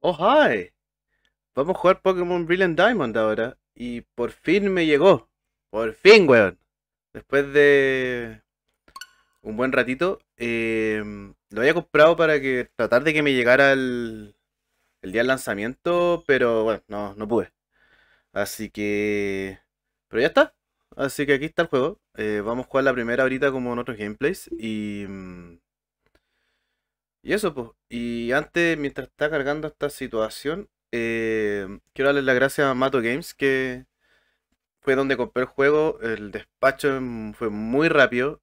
Oh, hi. Vamos a jugar Pokémon Brilliant Diamond ahora. Y por fin me llegó. Por fin, weón. Después de un buen ratito, lo había comprado para que tratar de que me llegara el día del lanzamiento, pero bueno, no pude. Así que... Pero ya está. Así que aquí está el juego. Vamos a jugar la primera ahorita como en otros gameplays. Y eso, pues. Y antes, mientras está cargando esta situación, quiero darle las gracias a Mato Games, que fue donde compré el juego. El despacho fue muy rápido.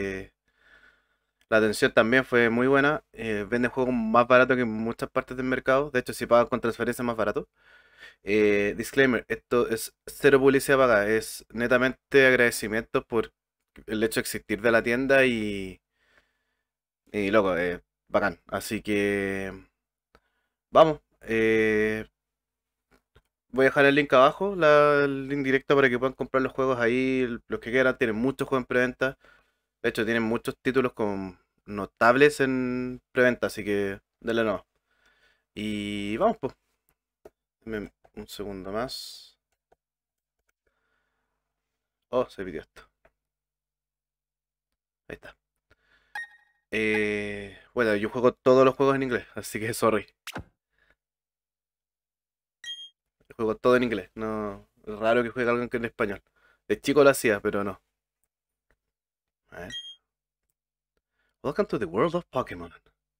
La atención también fue muy buena. Vende juegos más barato que en muchas partes del mercado. De hecho, si pagas con transferencia es más barato. Disclaimer, esto es cero publicidad paga. Es netamente agradecimiento por el hecho de existir de la tienda y loco, bacán. Así que... Vamos. Voy a dejar el link abajo, el link directo para que puedan comprar los juegos ahí, los que quieran. Tienen muchos juegos en preventa. De hecho, tienen muchos títulos con notables en preventa, así que denle no. Y vamos, pues. Dame un segundo más. Oh, se pidió esto. Ahí está. Bueno, yo juego todos los juegos en inglés, así que sorry. Juego todo en inglés. No, es raro que juegue algo en español. De chico lo hacía, pero no. A ver. Welcome to the world of Pokémon.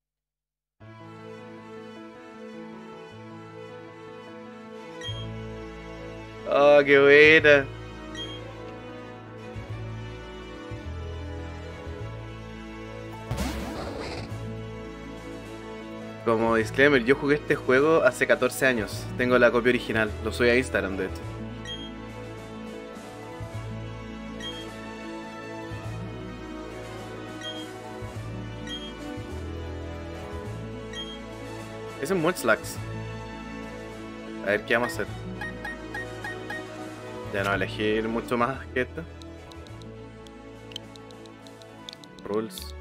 Oh, qué buena. Como disclaimer, yo jugué este juego hace 14 años. Tengo la copia original. Lo subí a Instagram, de hecho. Es un Munchlax. A ver qué vamos a hacer. Ya no elegir mucho más que esto. Rules.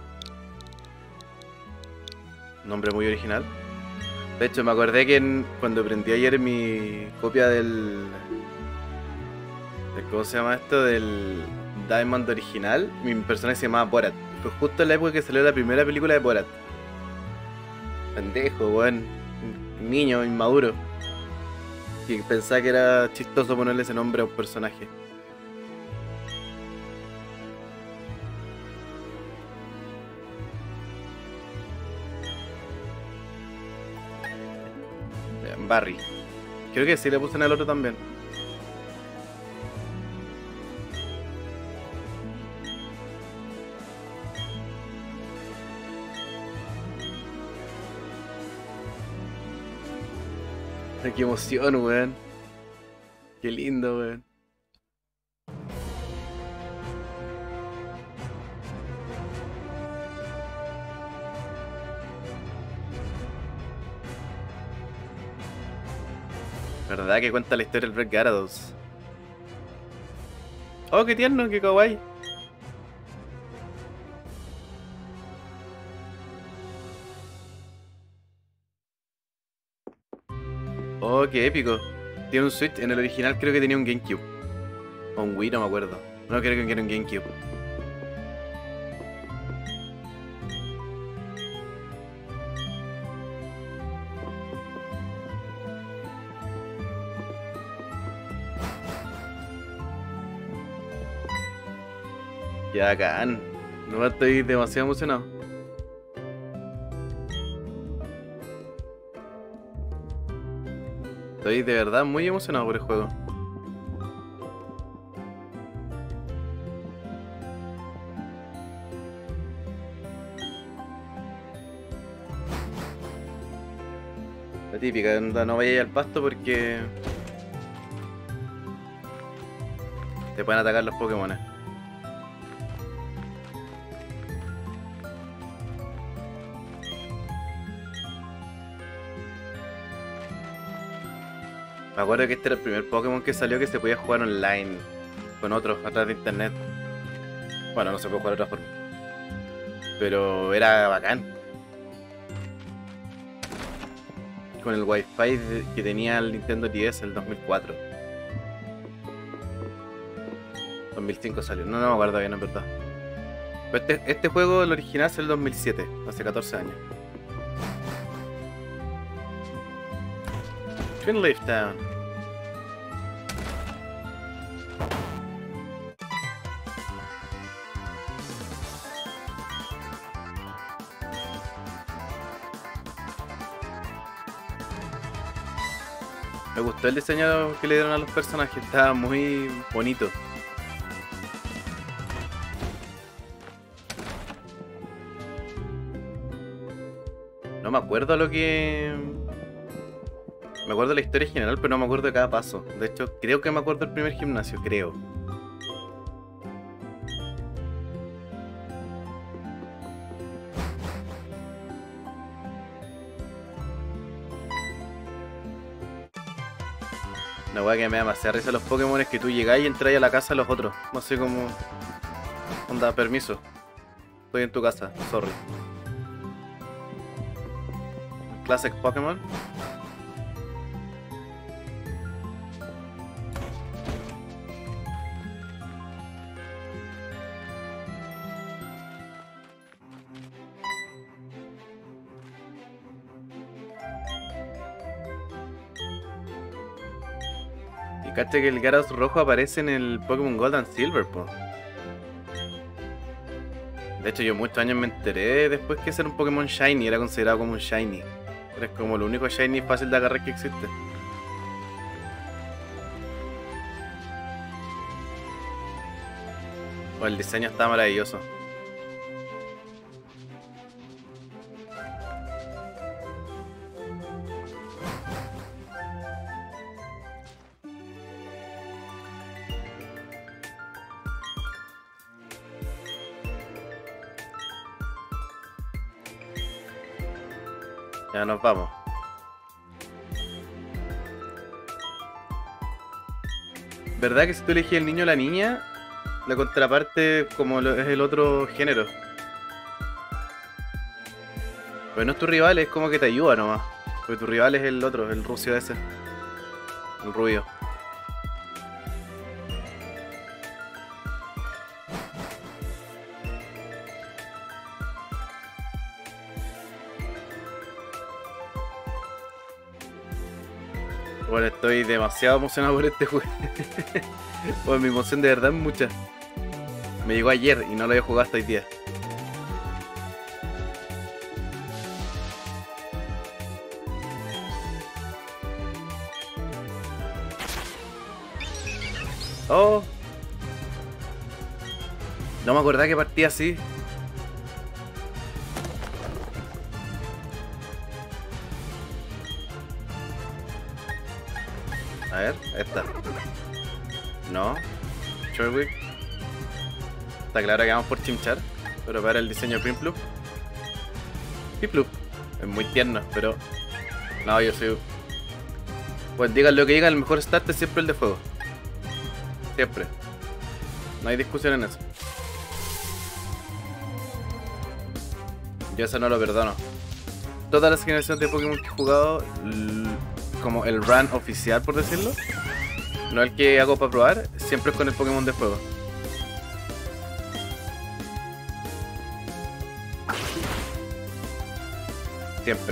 Nombre muy original. De hecho, me acordé que cuando prendí ayer mi copia ¿cómo se llama esto? Del Diamond original, mi personaje se llamaba Borat. Fue justo en la época que salió la primera película de Borat. Pendejo, weón. Un niño inmaduro. Que pensaba que era chistoso ponerle ese nombre a un personaje. Barry. Creo que sí le puse en el otro también. Ay, qué emoción, weón. Qué lindo, weón. ¿Verdad que cuenta la historia del Red Gyarados? Oh, qué tierno, qué kawaii. Oh, qué épico. Tiene un Switch, en el original creo que tenía un GameCube. O un Wii, no me acuerdo. No creo que era un GameCube. Qué bacán. No estoy demasiado emocionado. Estoy de verdad muy emocionado por el juego. La típica, onda, no vayas al pasto porque te pueden atacar los Pokémon. Me acuerdo que este era el primer Pokémon que salió que se podía jugar online con otros a través de internet. Bueno, no se puede jugar de otra forma. Pero era bacán. con el Wi-Fi que tenía el Nintendo 10 el 2004. 2005 salió, no me acuerdo bien en verdad. Pero este juego, el original, es el 2007, hace 14 años. Twin Leaf Town. Me gustó el diseño que le dieron a los personajes, estaba muy bonito. No me acuerdo lo que... Me acuerdo la historia general, pero no me acuerdo de cada paso. De hecho, creo que me acuerdo del primer gimnasio, creo. La weá que me da demasiada risa los Pokémon es que tú llegás y entras a la casa de los otros. No sé cómo... Onda, permiso. Estoy en tu casa, sorry. Classic Pokémon. Y caché que el Gyarados rojo aparece en el Pokémon Gold and Silver, po. De hecho, yo muchos años me enteré después que ser un Pokémon Shiny era considerado como un Shiny. Pero es como lo único Shiny fácil de agarrar que existe. O el diseño está maravilloso. Ya nos vamos. ¿Verdad que si tú eliges el niño o la niña, la contraparte como es el otro género? Pues no es tu rival, es como que te ayuda nomás. Porque tu rival es el otro, el rucio ese. El rubio. Bueno, estoy demasiado emocionado por este juego. Pues mi emoción de verdad es mucha. Me llegó ayer y no lo había jugado hasta hoy día. Oh. No me acordaba que partía así. A ver, esta. No. Chorwick. Está claro que vamos por Chimchar. Pero para el diseño de Piplup. Piplup. Es muy tierno, pero... No, yo soy... Pues digan lo que digan, el mejor start es siempre el de fuego. Siempre. No hay discusión en eso. Yo eso no lo perdono. Todas las generaciones de Pokémon que he jugado, como el run oficial, por decirlo, no el que hago para probar, siempre es con el Pokémon de fuego. Siempre.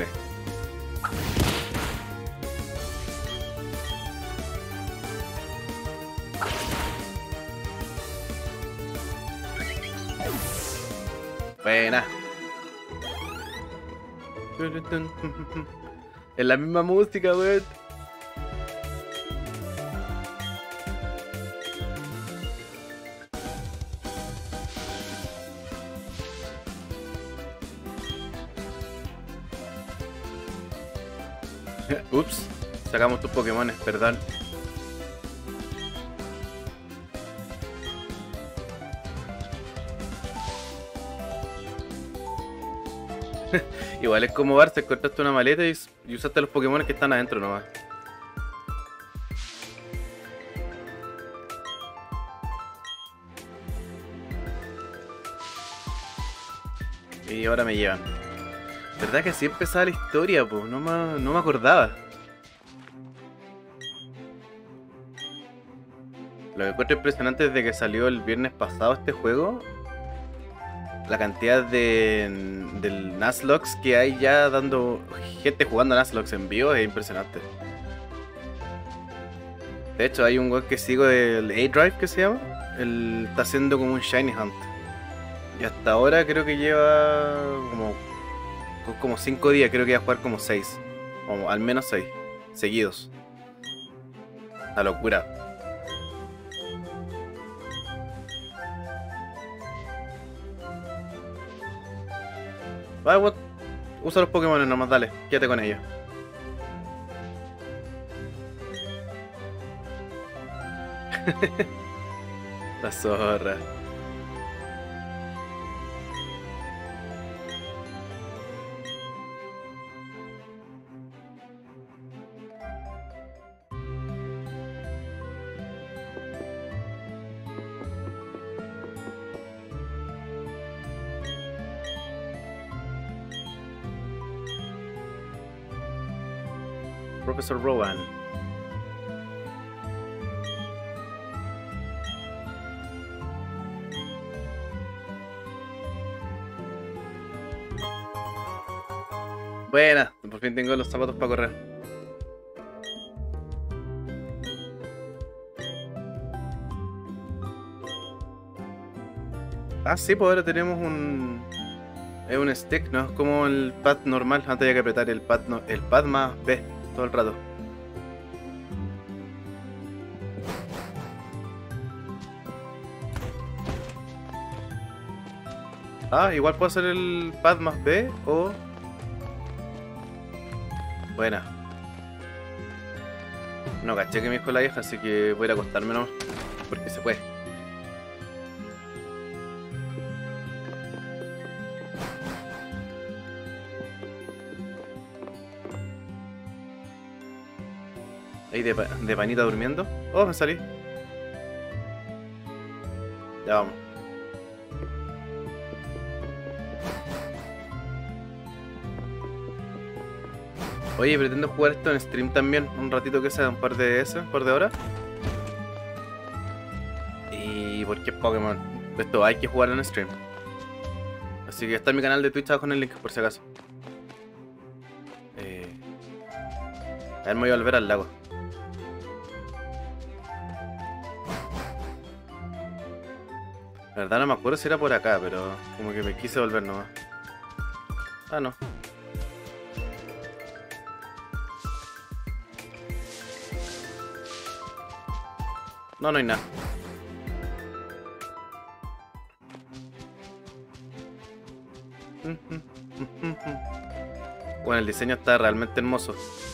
Buena. Es la misma música, weón. Ups, sacamos tus Pokémones, perdón. Igual es como Barça, encontraste una maleta y usaste los Pokémon que están adentro nomás. Y ahora me llevan. ¿Verdad que así empezaba la historia, pues? No me acordaba. Lo que encuentro impresionante desde que salió el viernes pasado este juego, la cantidad del Nuzlocke que hay ya dando gente jugando a Nuzlocke en vivo es impresionante. De hecho, hay un weón que sigo del A-Drive que se llama. Él está haciendo como un Shiny Hunt. Y hasta ahora creo que lleva como 5 días, creo que va a jugar como 6. O al menos 6 seguidos. Una locura. Vale, usa los Pokémon nomás, dale, quédate con ellos. La zorra. Profesor Rowan. Buena, por fin tengo los zapatos para correr. Ah, sí, pues ahora tenemos un... Es un stick, no es como el pad normal. Antes había que apretar el pad, el pad más B todo el rato. Ah, igual puedo hacer el pad más B o... Buena. No caché que me dijo la vieja, así que voy a ir a acostarme nomás. Porque se puede. Ahí de panita durmiendo. Oh, me salí. Ya vamos. Oye, pretendo jugar esto en stream también. Un ratito que sea, un par de horas. Y porque es Pokémon. Esto hay que jugar en stream. Así que está en mi canal de Twitch abajo en el link, por si acaso. A ver, me voy a volver al lago. La verdad no me acuerdo si era por acá, pero como que me quise volver nomás. Ah, no. No, no hay nada. Bueno, el diseño está realmente hermoso.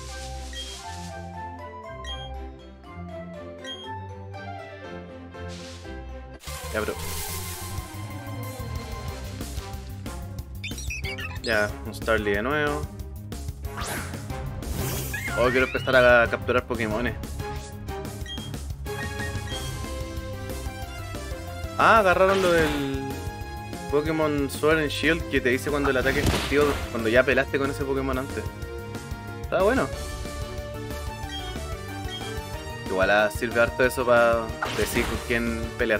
Ya, bro. Ya, un Starly de nuevo. Oh, quiero empezar a capturar Pokémones. Ah, agarraron lo del Pokémon Sword and Shield que te dice cuando el ataque es efectivo, cuando ya pelaste con ese Pokémon antes. Está bueno. Igual sirve harto eso para decir con quién pelear.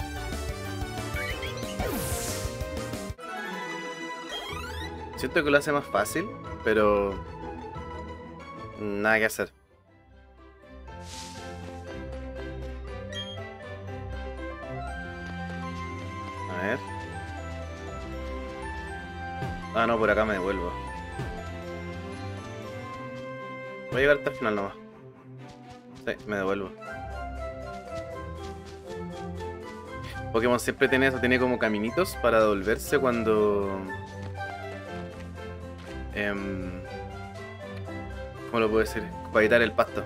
Siento que lo hace más fácil, pero nada que hacer. A ver. Ah, no, por acá me devuelvo. Voy a llegar hasta el final nomás. Sí, me devuelvo. Pokémon siempre tiene eso, tiene como caminitos para devolverse cuando... ¿cómo lo puedo decir? Para evitar el pasto.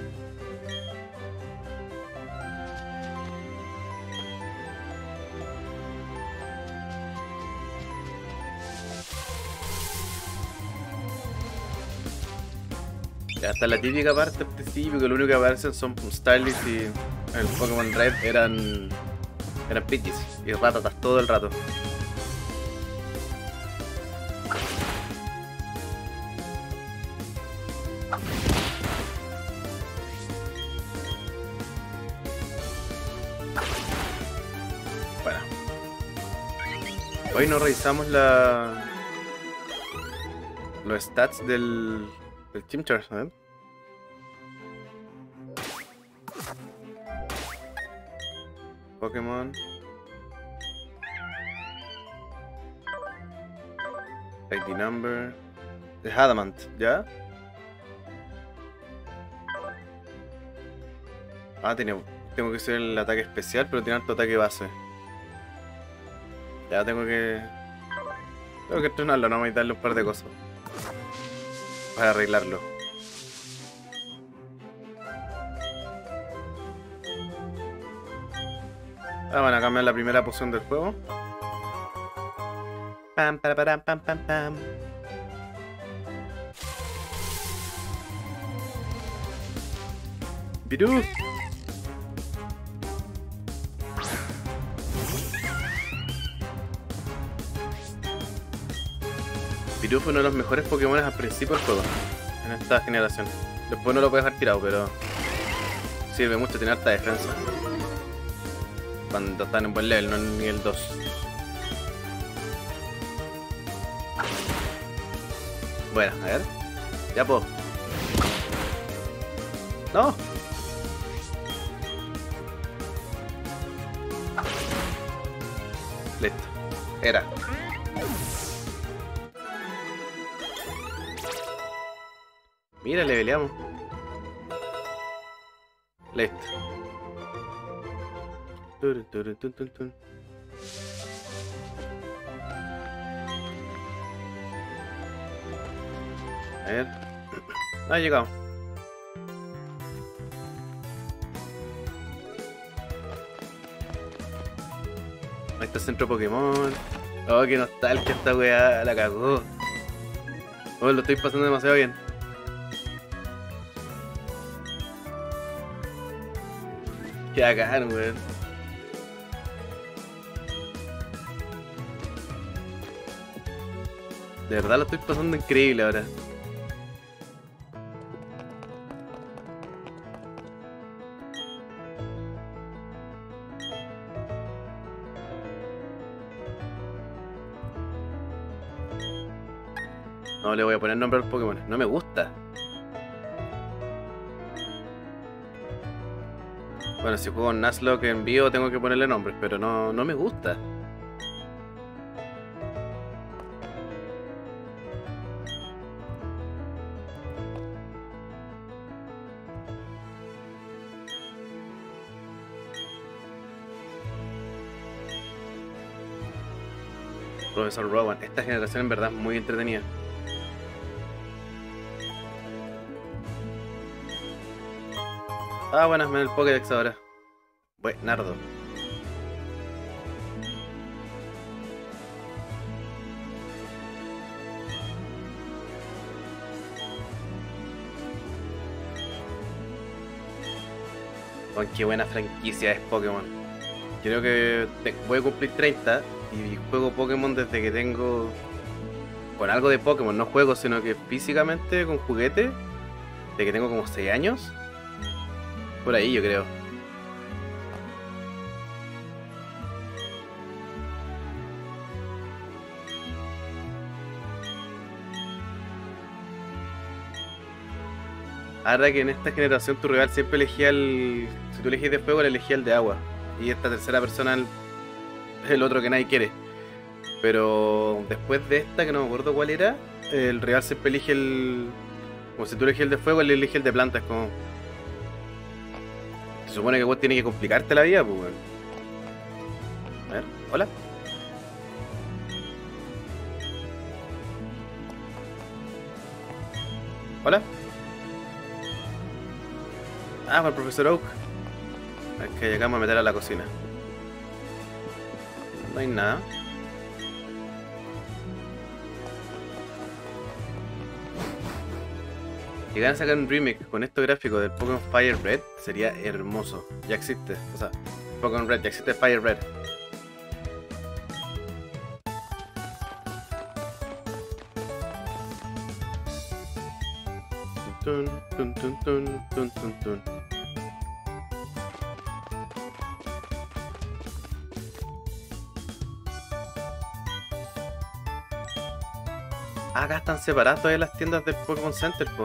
Hasta la típica parte al principio, que lo único que aparecen son Starlys y el Pokémon Red eran Pidgeys y Ratatas todo el rato. Bueno. Hoy no revisamos los stats del Chimchar, ¿eh? Pokémon. ID number. The Adamant, ¿ya? Ah, tengo que hacer el ataque especial, pero tiene alto ataque base. Ya tengo que entrenarlo, no voy a darle un par de cosas para arreglarlo. Ah, van a cambiar la primera poción del juego. Pam, para, pam, pam, pam. Virú. Virú fue uno de los mejores Pokémon al principio del juego, en esta generación. Después no lo puedes dejar tirado, pero sirve mucho, tiene harta defensa. Cuando están en buen level, no en nivel 2. Bueno, a ver. Ya puedo. ¡No! Listo. Era. Mira, le peleamos. Listo. Tun, tun, tun, tun, tun. A ver. Ah, llegamos. Ahí está el centro Pokémon. Oh, qué nostalgia esta weá, la cagó. Oh, lo estoy pasando demasiado bien. Qué bacán, weón. De verdad lo estoy pasando increíble ahora. No le voy a poner nombre al Pokémon, no me gusta. Bueno, si juego Nuzlocke en vivo tengo que ponerle nombres, pero no me gusta. Profesor Rowan, esta generación en verdad es muy entretenida. Ah, buenas, me da el Pokédex ahora. Buenardo. Oh, qué buena franquicia es Pokémon. Creo que voy a cumplir 30 y juego Pokémon desde que tengo... Con algo de Pokémon, no juego, sino que físicamente con juguete, de que tengo como 6 años. Por ahí yo creo. Ahora que en esta generación tu rival siempre elegía el... Si tú elegías de fuego, le elegía el de agua. Y esta tercera persona el otro que nadie quiere. Pero después de esta, que no me acuerdo cuál era, el rival siempre elige el... Como si tú elegías el de fuego, él elige el de planta. Es como... Se supone que vos tienes que complicarte la vida, pues, weón. A ver, hola. Hola. Ah, para el profesor Oak. Es que llegamos a meter a la cocina. No hay nada. Llegar a sacar un remake con estos gráficos del Pokémon Fire Red sería hermoso. Ya existe, o sea, Pokémon Red, ya existe Fire Red. tun, tun, tun, tun, tun, tun, tun. Acá están separadas todavía las tiendas del Pokémon Center, po.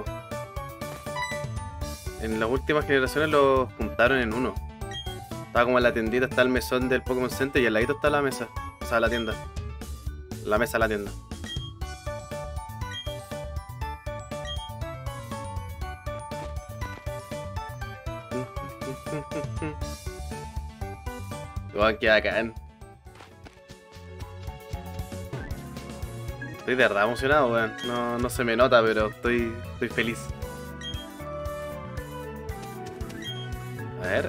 En las últimas generaciones los juntaron en uno. Estaba como en la tiendita, está el mesón del Pokémon Center y al ladito está la mesa. O sea, la tienda. La mesa de la tienda. Guau, qué bacán. Estoy de verdad emocionado, weón. No, no se me nota, pero estoy feliz. A ver.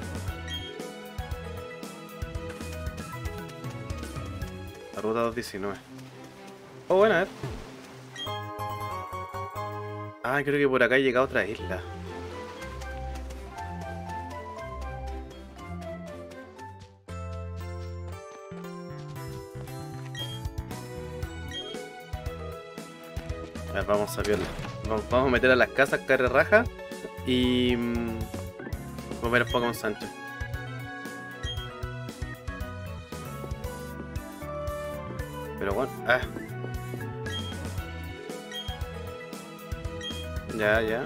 La ruta 219. Oh, bueno, a ver. Ah, creo que por acá llega otra isla. A ver, vamos a verla. Vamos a meter a las casas carre raja y vamos a ver el Pokémon Sancho. Pero bueno, ya.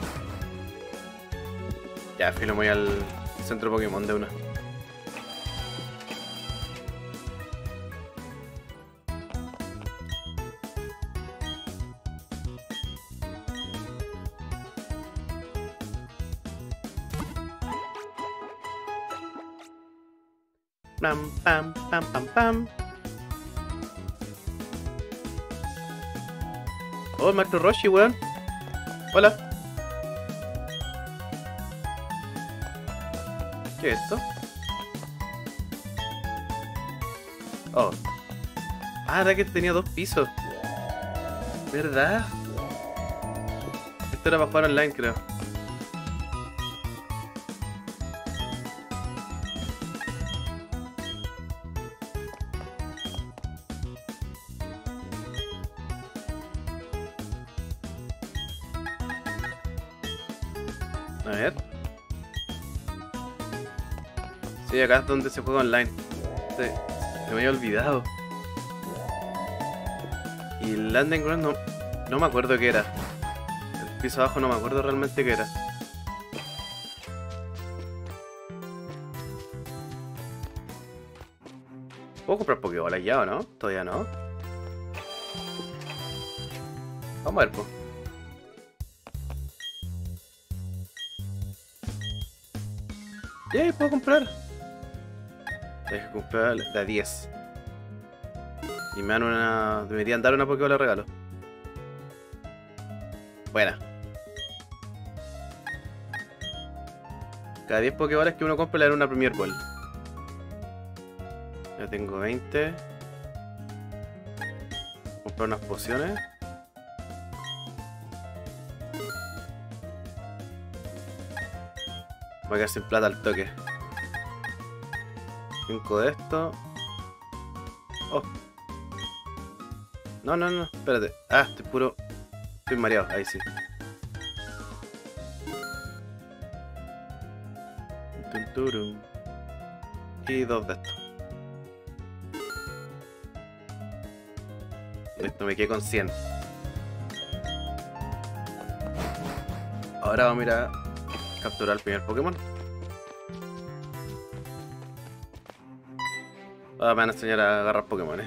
Ya, filo, me voy al centro Pokémon de una. Pam, pam, pam, pam, pam. Oh, el Maestro Roshi, weón. Hola. ¿Qué es esto? Oh. Ah, era que tenía 2 pisos. ¿Verdad? Esto era para jugar online, creo. A ver. Sí, acá es donde se juega online. Se me había olvidado. Y el Landing Ground no me acuerdo qué era. El piso abajo no me acuerdo realmente qué era. ¿Puedo comprar Pokébolas ya o no? Todavía no. Vamos a ver, pues. ¡Yay! ¿Puedo comprar? Deja comprar de a 10. Y me dan una... deberían dar una Pokébola de regalo. Buena. Cada 10 Pokébolas que uno compre le dan una Premier Ball. Ya tengo 20. Comprar unas pociones. Voy a quedar sin plata al toque. 5 de esto. Oh. No, espérate. Ah, estoy puro... estoy mareado, ahí sí. Y 2 de estos. Listo, me quedé con 100. Ahora vamos a ir a capturar el primer Pokémon. Ahora me van a enseñar a agarrar Pokémon.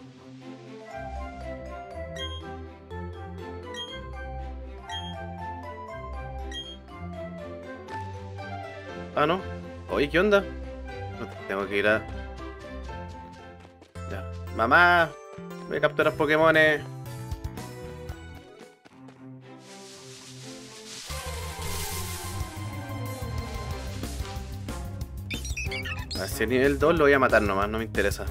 Ah, no. Oye, ¿qué onda? Tengo que ir a... Ya. Mamá, voy a capturar Pokémones. A ver, si es nivel 2 lo voy a matar nomás, no me interesa.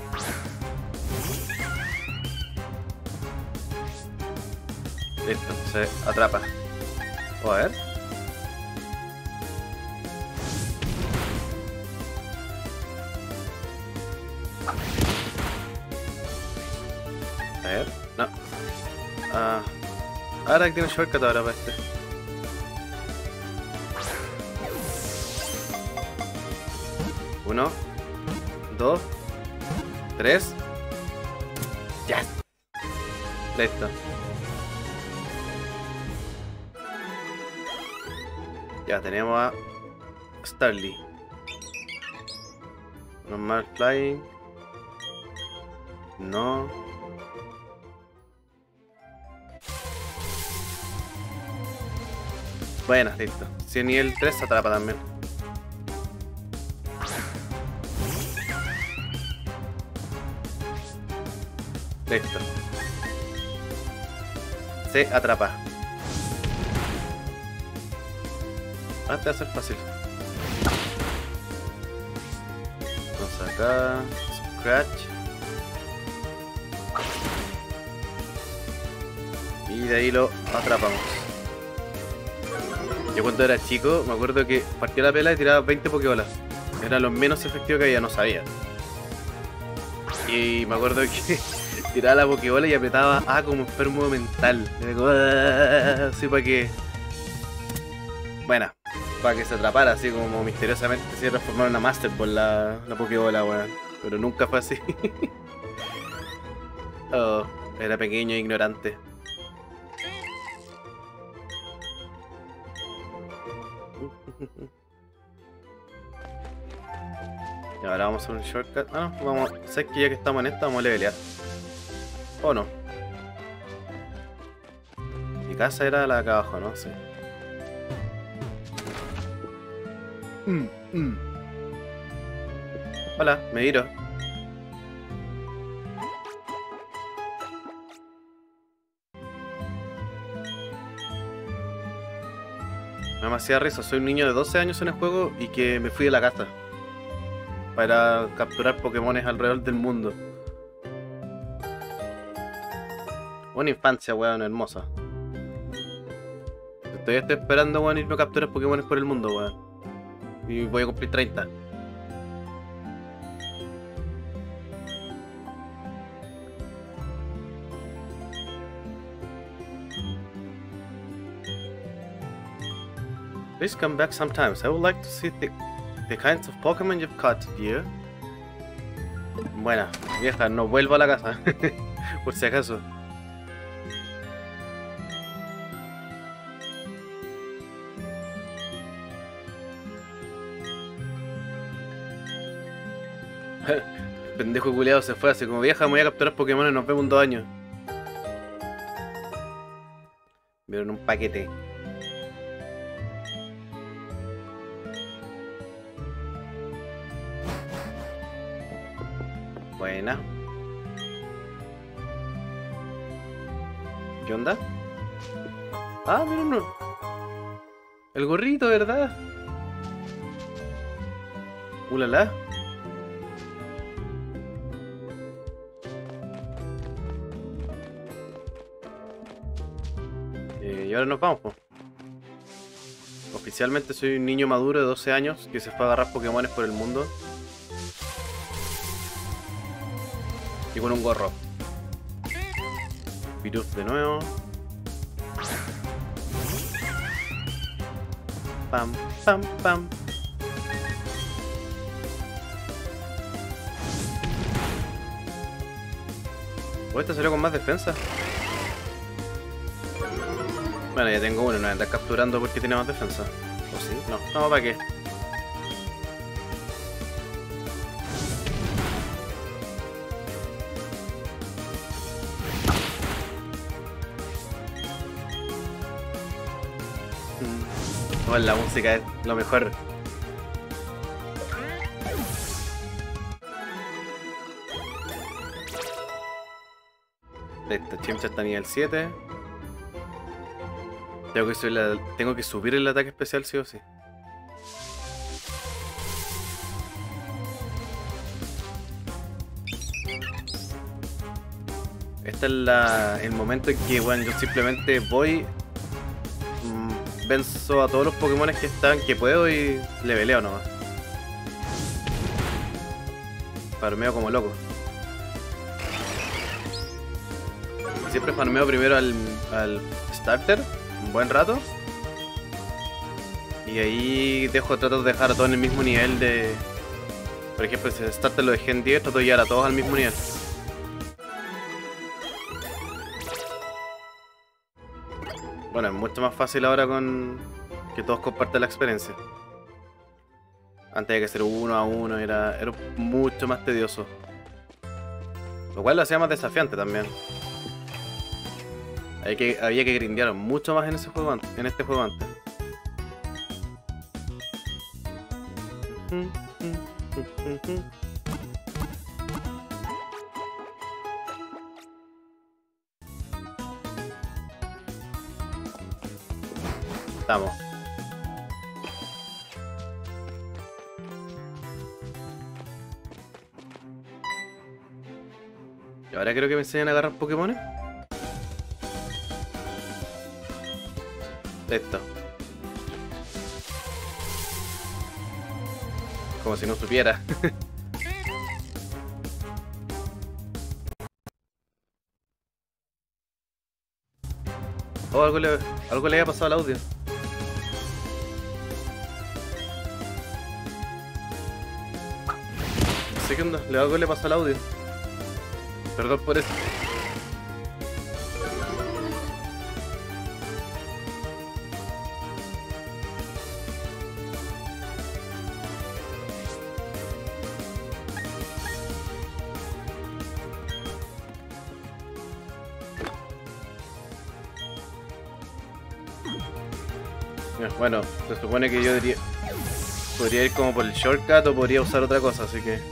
Listo, se atrapa. Oh, a ver. A ver, no. Ah, ahora tiene shortcut ahora para este. 1, 2, 3. ¡Ya! Listo. Ya tenemos a Starly. Normal Flying. No. Bueno, listo. Si nivel 3 se atrapa también. Listo. Se atrapa. Ahora te va a ser fácil. Vamos acá. Scratch. Y de ahí lo atrapamos. Yo cuando era chico me acuerdo que partía la pela y tiraba 20 pokébolas. Era lo menos efectivo que había, no sabía. Y me acuerdo que tiraba la pokébola y apretaba A como enfermo mental. Era como, así para que... Bueno, para que se atrapara así como misteriosamente se transformara en una Master Ball la pokébola, weón. Pero nunca fue así. Oh, era pequeño e ignorante. Y ahora vamos a hacer un shortcut. Ah, no, vamos. ¿Sabes que ya que estamos en esta vamos a levelear? ¿O no? Mi casa era la de acá abajo, ¿no? Sí. Hola, me viro. Me hacía risa, soy un niño de 12 años en el juego y que me fui de la casa para capturar Pokémones alrededor del mundo. Una infancia, weón, hermosa. Todavía estoy esperando, weón, irme a capturar Pokémones por el mundo, weón. Y voy a cumplir 30. Please come back sometimes. I would like to see the kinds of Pokemon you've caught, dear. Buena, vieja, no vuelvo a la casa. Por si acaso. El pendejo culiado se fue así como, vieja, me voy a capturar Pokémon y nos vemos en 2 años. Vieron un paquete. Buena. ¿Qué onda? Ah, mira uno. El gorrito, ¿verdad? Ulala. Y ahora nos vamos, po. Oficialmente soy un niño maduro de 12 años que se fue a agarrar Pokémones por el mundo. Y con un gorro. Virus de nuevo. Pam, pam, pam. Oh, este salió con más defensa. Bueno, ya tengo uno, no voy a andar capturando porque tiene más defensa. ¿O sí? No, no, ¿para qué? Oh, la música es lo mejor. Listo, Chimcha está a nivel 7. Tengo que subir el ataque especial sí o sí. Este es el momento en que, bueno, yo simplemente voy, venzo a todos los Pokémon que están, que puedo y leveleo nomás. Farmeo como loco. Siempre farmeo primero al starter, un buen rato. Y ahí trato de dejar a todos en el mismo nivel de Por ejemplo, si se starta lo de Gen 10, trato de llevar a todos al mismo nivel. Bueno, es mucho más fácil ahora con que todos compartan la experiencia. Antes de que ser uno a uno era mucho más tedioso. Lo cual lo hacía más desafiante también. Había que grindear mucho más en ese juego en este juego antes. Estamos. Y ahora creo que me enseñan a agarrar Pokémon. Esto. Como si no supiera. Oh, algo le había pasado al audio. No sé qué onda, algo le pasó al audio. Perdón por eso. Bueno, se supone que yo podría ir como por el shortcut o podría usar otra cosa, así que...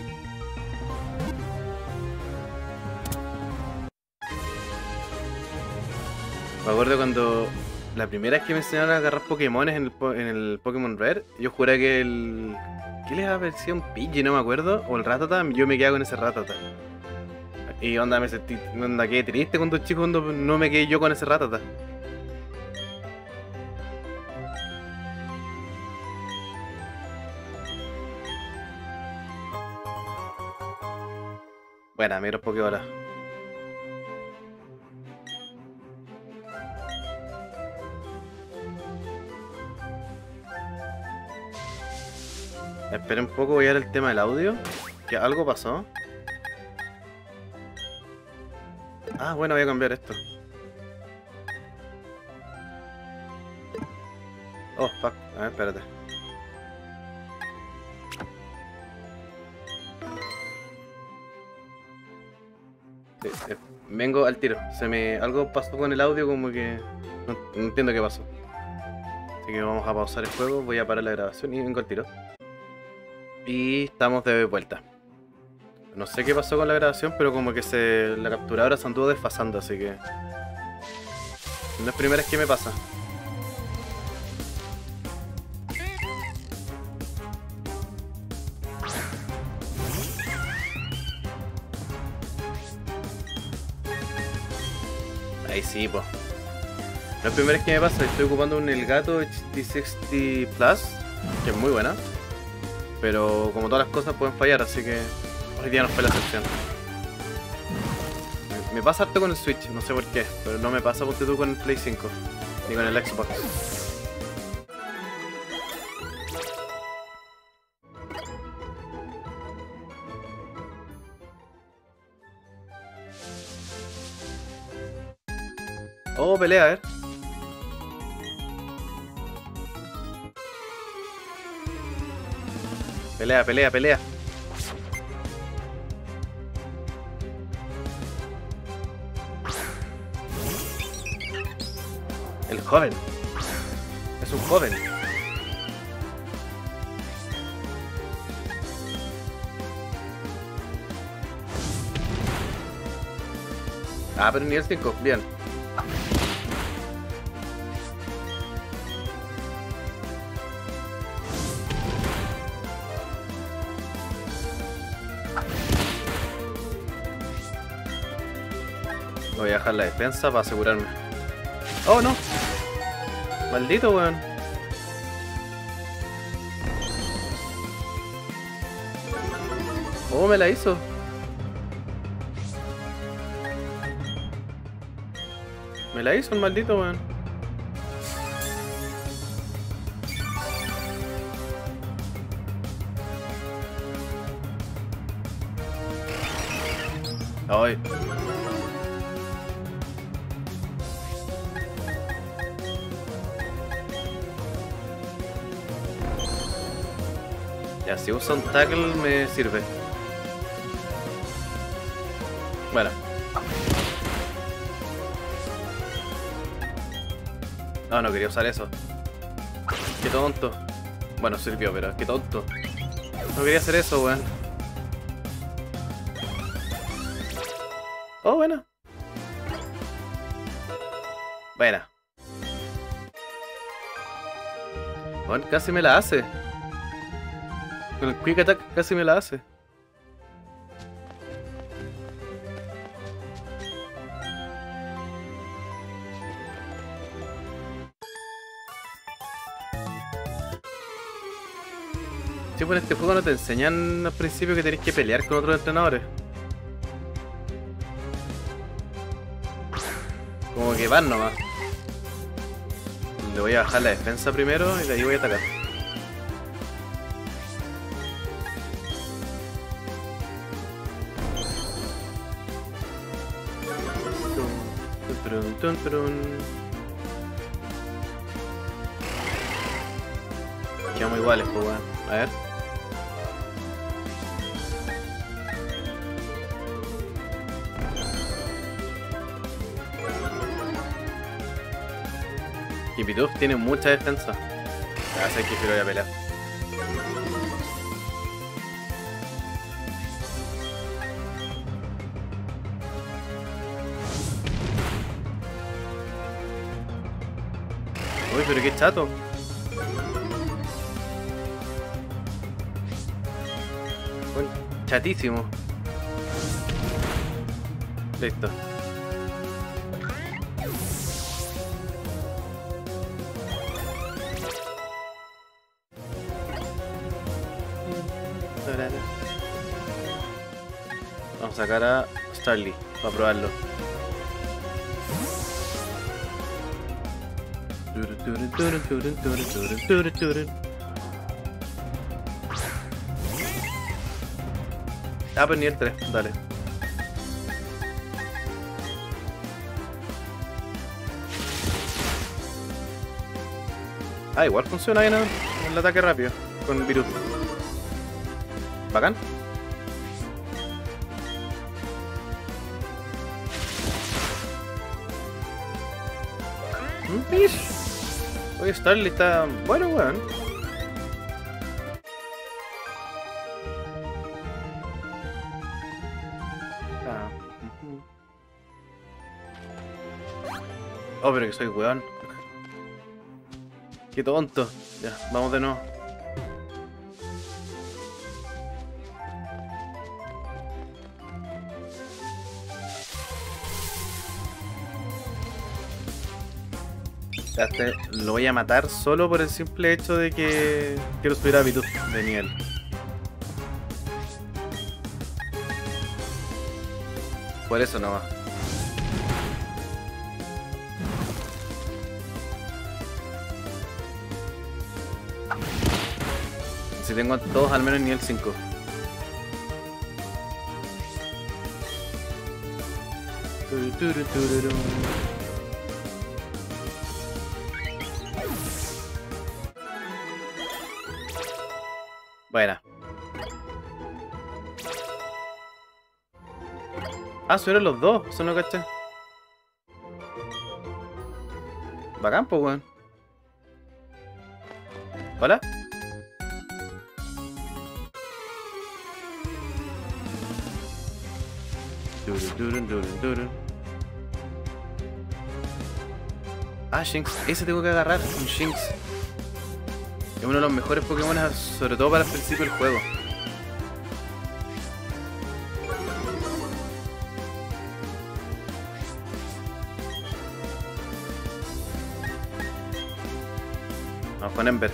Me acuerdo cuando la primera vez que me enseñaron a agarrar Pokémones en el Pokémon Red, yo juré que el... ¿Qué les aparecía? Un Pidgey, no me acuerdo, o el Rattata, yo me quedaba con ese Rattata. Y onda, me sentí, onda, quedé triste cuando chico cuando no me quedé yo con ese Rattata. Bueno, mira un poco ahora. Espera un poco, voy a ver el tema del audio. Que algo pasó. Ah, bueno, voy a cambiar esto. Oh, fuck. A ver, espérate. Sí, vengo al tiro. Algo pasó con el audio, como que... No entiendo qué pasó. Así que vamos a pausar el juego, voy a parar la grabación y vengo al tiro. Y estamos de vuelta. No sé qué pasó con la grabación, pero como que la capturadora se anduvo desfasando, así que... No es primera vez que me pasa. Ahí sí, po. No es primera vez que me pasa, estoy ocupando un Elgato HD60 Plus, que es muy buena. Pero como todas las cosas pueden fallar, así que hoy día no fue la excepción. Me pasa harto con el Switch, no sé por qué, pero no me pasa ponte tú con el Play 5, ni con el Xbox. Oh, pelea, a ver. Pelea, pelea, pelea. El joven. Es un joven. Ah, pero nivel 5, bien. Voy a dejar la defensa para asegurarme. ¡Oh, no! Maldito, weón. Oh, me la hizo. Me la hizo el maldito, weón. Ay. Ya, si usa un tackle me sirve. Bueno. No, no quería usar eso. Qué tonto. Bueno, sirvió, pero qué tonto. No quería hacer eso, weón. Oh, bueno. Buena. Bueno, casi me la hace. Con el Quick Attack casi me la hace. Sí, pues en este juego no te enseñan al principio que tenés que pelear con otros entrenadores. Como que van nomás. Le voy a bajar la defensa primero y de ahí voy a atacar. Quedamos iguales, pues weón. A ver. Y Pituf tiene mucha defensa. Ya sé que quiero ir a pelear. Uy, pero qué chato. Bueno, chatísimo. Listo. Vamos a sacar a Starly para probarlo. Ah, pues nivel 3, dale. Ah, igual funciona bien el ataque rápido con Virus. Bacán. Oye, Starly está bueno, weón. Ah. Oh, pero que soy weón. Qué tonto. Ya, vamos de nuevo. Este lo voy a matar solo por el simple hecho de que quiero subir a Pituf de nivel. Por eso nomás. Si tengo a todos al menos en nivel 5. Buena. Ah, subieron los dos, eso no caché. Bacán, pues, weón. ¿Hola? Ah, Shinx, ese tengo que agarrar, un Shinx. Es uno de los mejores Pokémon, sobre todo para el principio del juego. Vamos con Ember.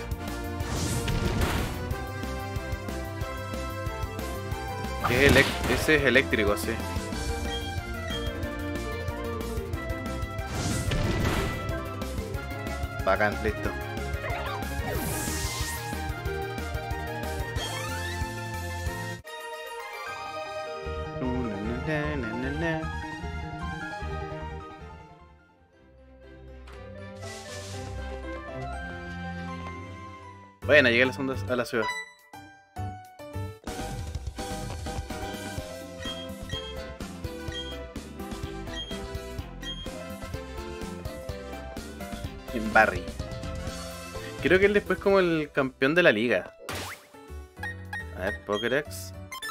Ese es eléctrico, sí. Bacán, listo. Bueno, llegué a a la ciudad. En Barry. Creo que él después como el campeón de la liga. A ver, Pokédex.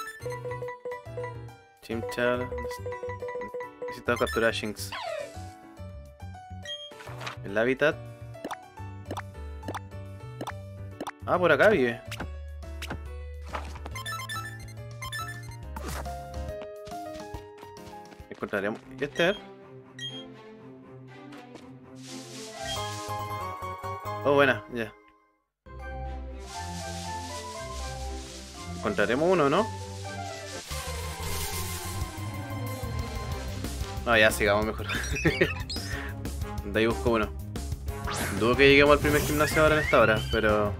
Chimchar. Necesito capturar a Shinx. El hábitat. Ah, por acá vive. Encontraremos. ¿Y este? A ver. Oh, buena, ya. Encontraremos uno, ¿no? No, ya sigamos mejor. De ahí busco uno. Dudo que lleguemos al primer gimnasio ahora en esta hora, pero...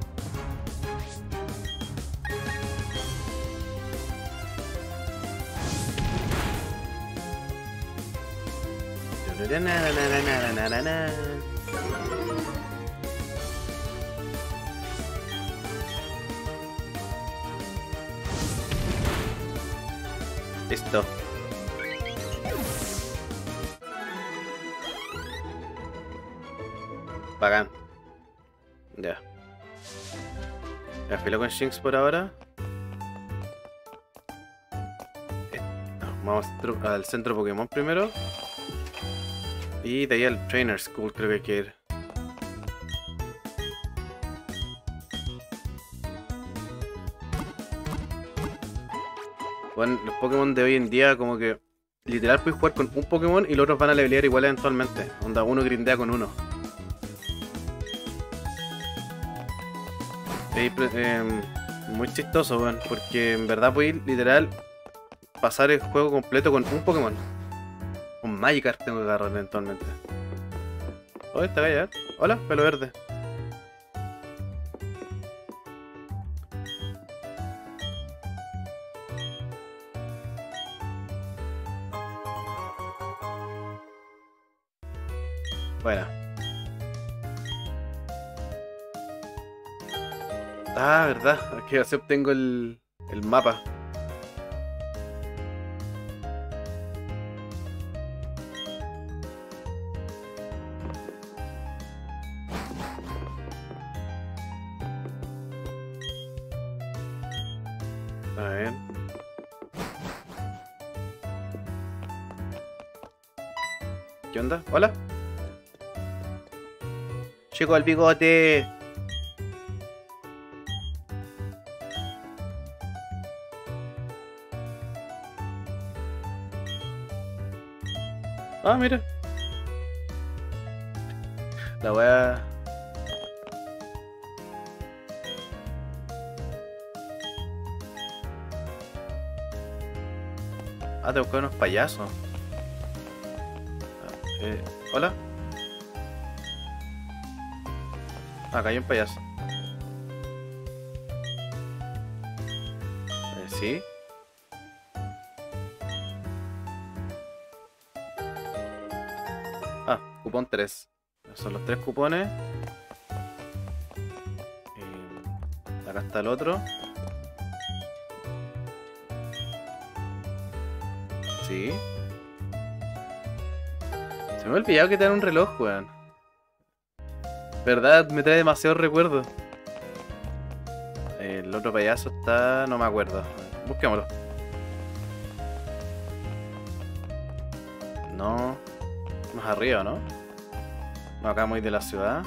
Listo. Bacán. Ya. Me afilo con Shinx por ahora. Vamos al centro Pokémon primero. Y de ahí al Trainer School creo que hay que ir. Bueno, los Pokémon de hoy en día como que literal puedes jugar con un Pokémon y los otros van a levelear igual eventualmente. Onda, uno grindea con uno. Es muy chistoso, weón, porque en verdad puedes literal pasar el juego completo con un Pokémon. Un Magikarp tengo que agarrar eventualmente. Oh, esta galla, hola, pelo verde. Buena. Ah, verdad, es que así obtengo el mapa. A ver. ¿Qué onda? ¿Hola? Llegó el bigote. Ah, mira. La wea. Ah, te busqué unos payasos. ¿Hola? Ah, acá hay un payaso. Sí. Ah, cupón 3. Son los 3 cupones. Acá está el otro. Sí. Se me ha olvidado que te dan un reloj, weón. Verdad, me trae demasiados recuerdos. El otro payaso está... no me acuerdo. Busquémoslo. No. Más arriba, ¿no? No, acá muy de la ciudad.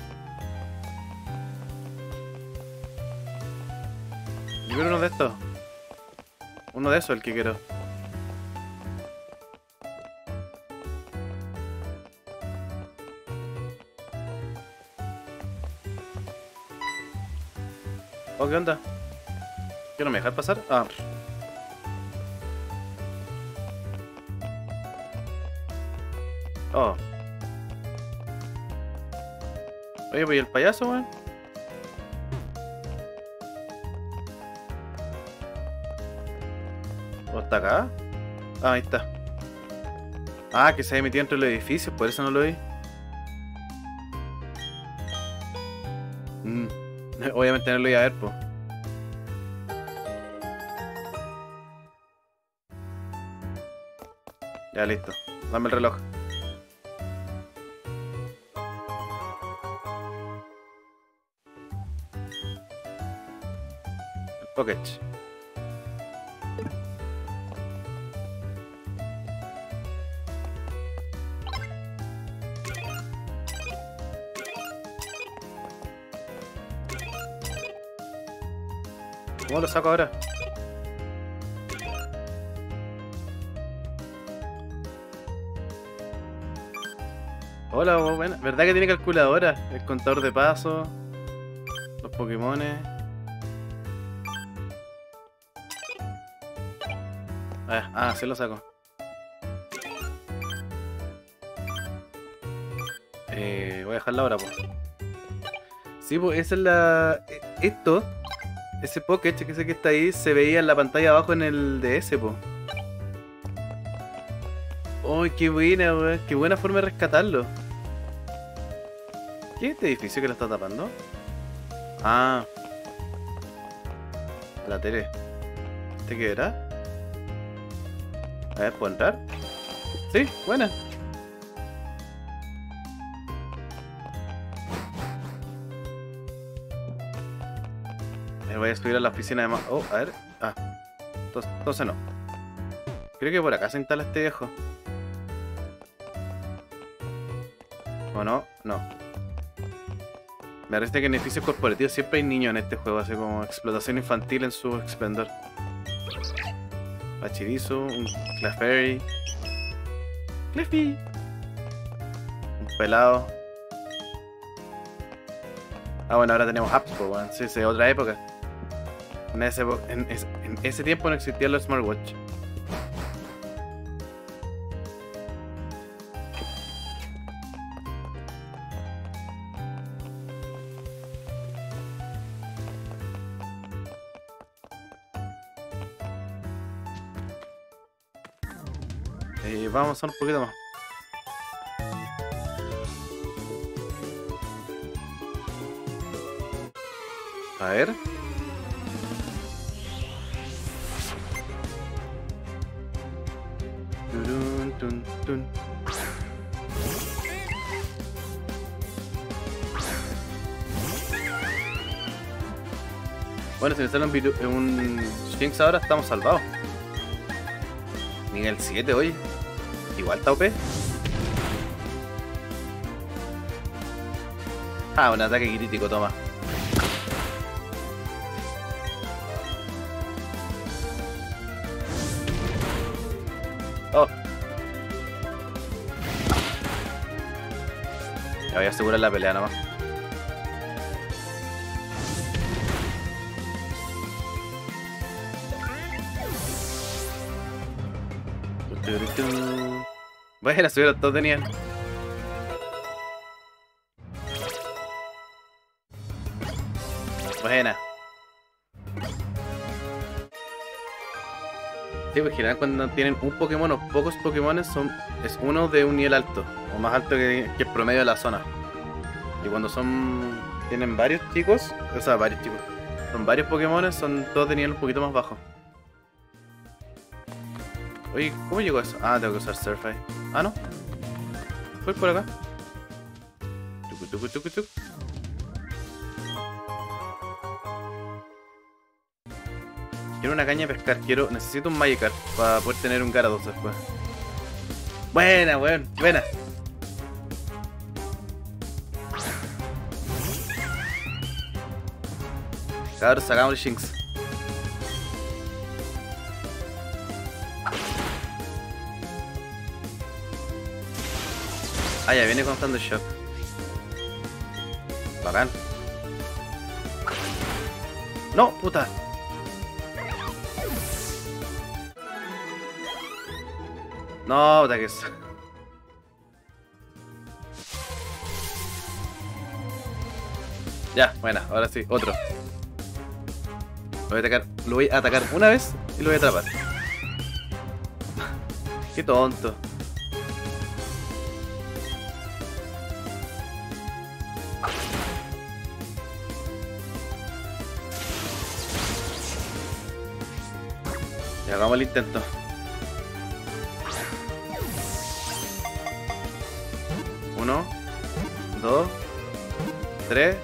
Yo quiero uno de estos. Uno de esos el que quiero. Oh, ¿qué onda? ¿Qué no me dejas pasar? Ah. Oh. Oye, pues ¿y el payaso, weón? ¿O está acá? Ah, ahí está. Ah, que se había metido entre los edificios, por eso no lo vi. Obviamente no lo iba a ver, po. Ya, listo. Dame el reloj. El Pocket. ¿Cómo lo saco ahora? Hola, buena. ¿Verdad que tiene calculadora? El contador de pasos, los Pokémones. Sí lo saco. Voy a dejarla ahora, pues. Sí, pues esa es la... Esto, ese Pocket, que sé que está ahí, se veía en la pantalla abajo en el DS, pues. ¡Uy, qué buena, weón! ¡Qué buena forma de rescatarlo! ¿Qué es este edificio que lo está tapando? Ah, la tele. ¿Este qué era? A ver, ¿puedo entrar? Sí, buena. Me voy a subir a la oficina de más. Oh, a ver. Ah, entonces no. Creo que por acá se instala este viejo. ¿O no? No. Me parece que en edificios corporativos siempre hay niños en este juego, así como explotación infantil en su esplendor. Pachirisu, un Clefairy. Clefy. Un pelado. Ah, bueno, ahora tenemos apps, pues, bueno. Sí, de otra época. En ese tiempo no existían los smartwatch. Vamos a avanzar un poquito más. A ver. Turun, tun, tun. Bueno, si me sale un Shinx ahora, estamos salvados. Nivel 7 hoy. Igual está OP. Ah, un ataque crítico, toma. Oh. Ya voy a asegurar la pelea nomás. Bueno, subieron todos tenían. Buena. Sí, pues general cuando tienen un Pokémon o pocos Pokémones es uno de un nivel alto. O más alto que el promedio de la zona. Y cuando tienen varios chicos, o sea, varios chicos. Son varios Pokémones, son todos de nivel un poquito más bajo. Oye, ¿cómo llegó eso? Ah, tengo que usar Surfeye. Ah, no. Voy por acá. Tucu, tucu, tucu, tucu. Quiero una caña de pescar. Necesito un Magikarp para poder tener un Gyarados después. Buena, weón. Buena. Cabros, sacamos el Shinx. Ah, ya viene con Thunder Shock. Bacán. No, puta. No, puta que es. Ya, buena, ahora sí, otro. Lo voy a atacar una vez y lo voy a atrapar. Qué tonto. Y hagamos el intento. Uno, dos, tres.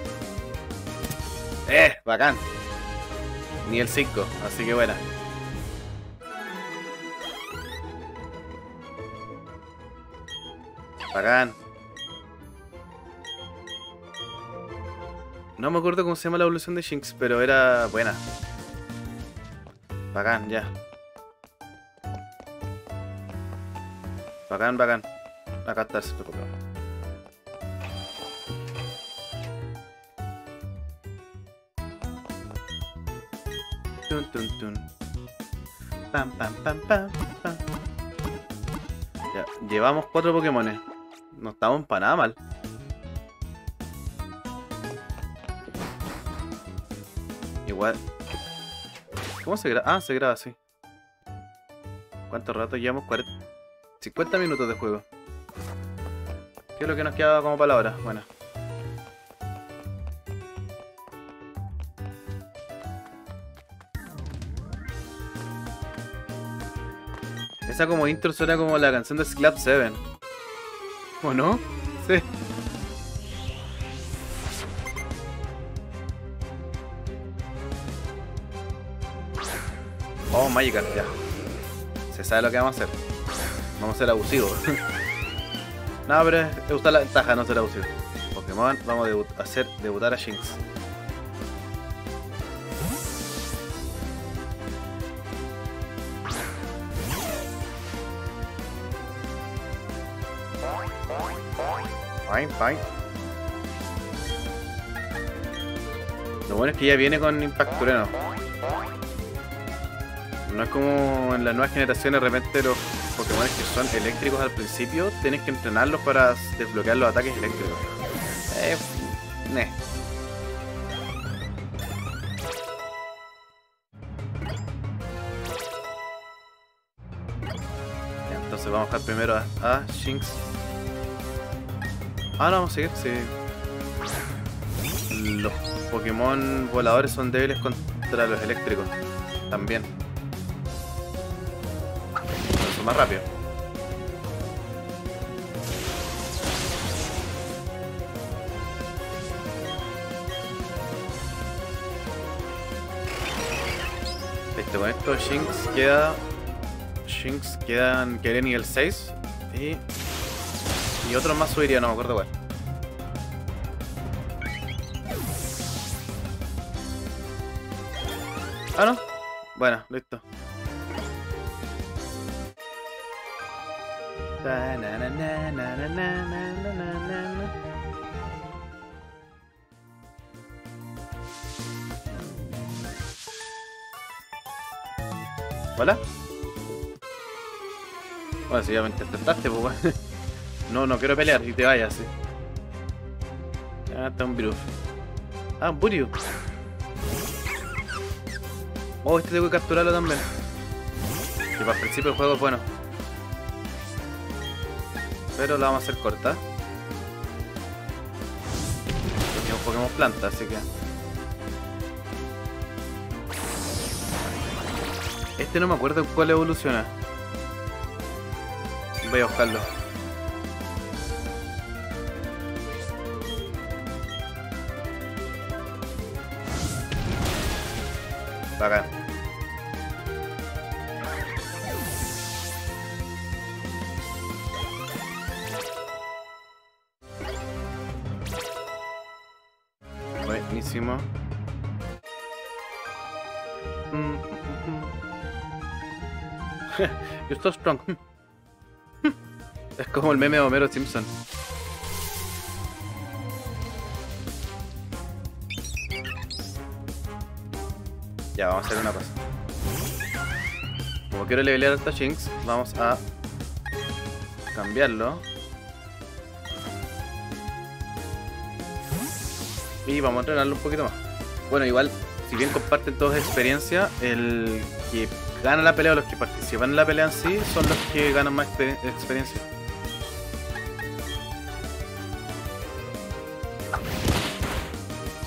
Bacán. Nivel 5, así que buena. Bacán. No me acuerdo cómo se llama la evolución de Shinx, pero era buena. Bacán, ya. Bacán, bacán. Acá está el centro Pokémon. Tun, tun, tun. Pam, pam, pam, pam, pam. Ya, llevamos 4 Pokémones. No estamos para nada mal. Igual. ¿Cómo se graba? Ah, se graba así. ¿Cuánto rato llevamos? 50 minutos de juego. ¿Qué es lo que nos queda como palabra? Bueno. Esa como intro suena como la canción de Slap 7. ¿O no? Sí. Oh, Magikarp, ya. Se sabe lo que vamos a hacer. Vamos a ser abusivos. No, pero es usar la ventaja, no ser abusivo. Pokémon, vamos a hacer debutar a Shinx. Fine, fine. Lo bueno es que ya viene con Impactureno. No es como en las nuevas generaciones, de repente los Pokémon que son eléctricos al principio, tienes que entrenarlos para desbloquear los ataques eléctricos. Ya, entonces vamos a dejar primero a Shinx. Ah, no, vamos a seguir, sí. Los Pokémon voladores son débiles contra los eléctricos. También. Pero son más rápidos. Listo, con esto Shinx queda nivel 6 y otros más subiría, no me acuerdo cuál. Ah, no. Bueno, listo. ¿Hola? Bueno, si ya me intentaste, pues. No quiero pelear y te vayas, sí. Ah, está un virus. Ah, un Buryu. Oh, este tengo que capturarlo también. Que para el principio del juego es bueno. Pero la vamos a hacer corta. Porque es un Pokémon planta, así que... Este no me acuerdo cuál evoluciona. Voy a buscarlo. Bacán. Buenísimo. You're so strong. Es como el meme de Homero Simpson. Ya, vamos a hacer una cosa. Como quiero levelear hasta Shinx, vamos a cambiarlo. Y vamos a entrenarlo un poquito más. Bueno, igual, si bien comparten todos experiencia, el que gana la pelea o los que participan en la pelea en sí son los que ganan más experiencia.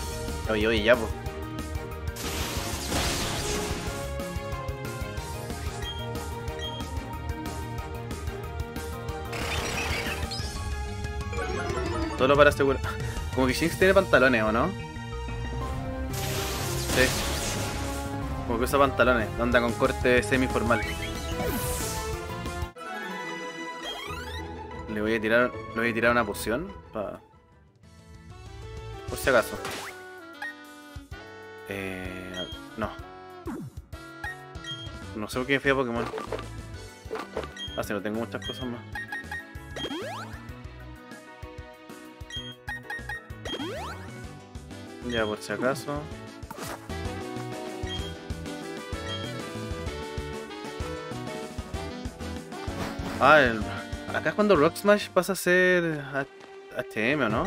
Oye, ya, pues. Solo para asegurar. Como que Shinx tiene pantalones, ¿o no? Sí. Como que usa pantalones, anda con corte semi-formal. Le voy a tirar una poción por si acaso. No. No sé por qué me fui a Pokémon. Ah, si no tengo muchas cosas más. Ya, por si acaso. Ah, acá es cuando Rock Smash pasa a ser HM, ¿o no?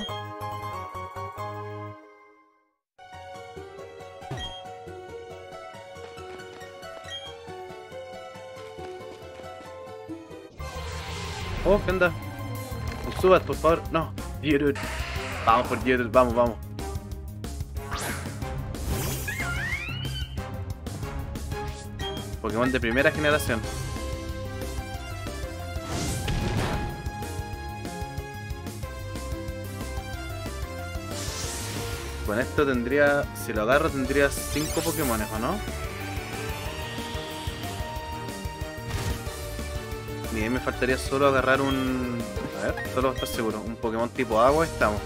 Oh, ¿qué onda? Subas, por favor. No, Geodude. Vamos por Geodude, vamos, vamos. Pokémon de primera generación. Con esto tendría, si lo agarro tendría 5 Pokémones, ¿o no? Bien, me faltaría solo agarrar un... A ver, solo para estar seguro. Un Pokémon tipo agua, estamos.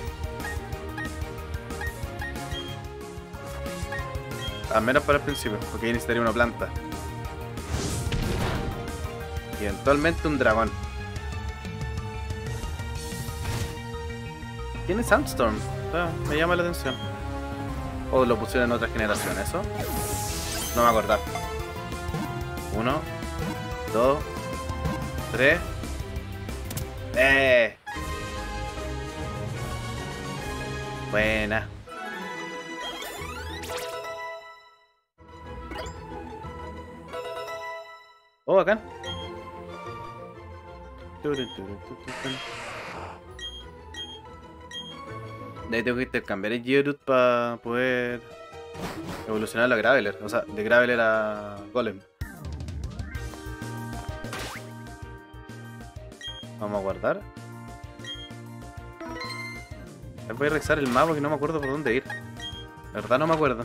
Al menos para el principio, porque ahí necesitaría una planta. Y eventualmente un dragón. ¿Quién es Sandstorm? Me llama la atención. O lo pusieron en otra generación, ¿eso? No me acordaba. 1, 2, 3. Buena. Oh, bacán. De ahí tengo que intercambiar el Geodude para poder evolucionar a la Graveler. O sea, de Graveler a Golem. Vamos a guardar. Voy a revisar el mapa que no me acuerdo por dónde ir. La verdad no me acuerdo.